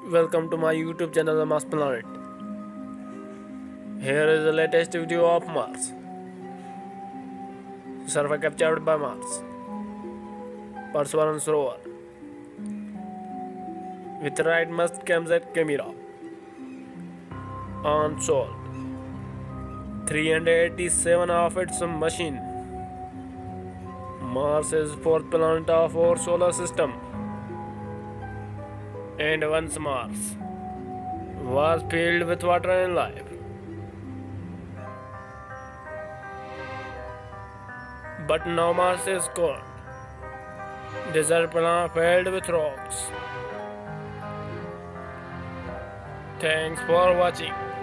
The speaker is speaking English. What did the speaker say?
Welcome to my YouTube channel, The Mars Planet. Here is the latest video of Mars. Survey captured by Mars. Perseverance rover with right must camset camera on Sol. 387 of its machine. Mars is fourth planet of our solar system. And once Mars was filled with water and life. But now Mars is cold. Desert planet filled with rocks. Thanks for watching.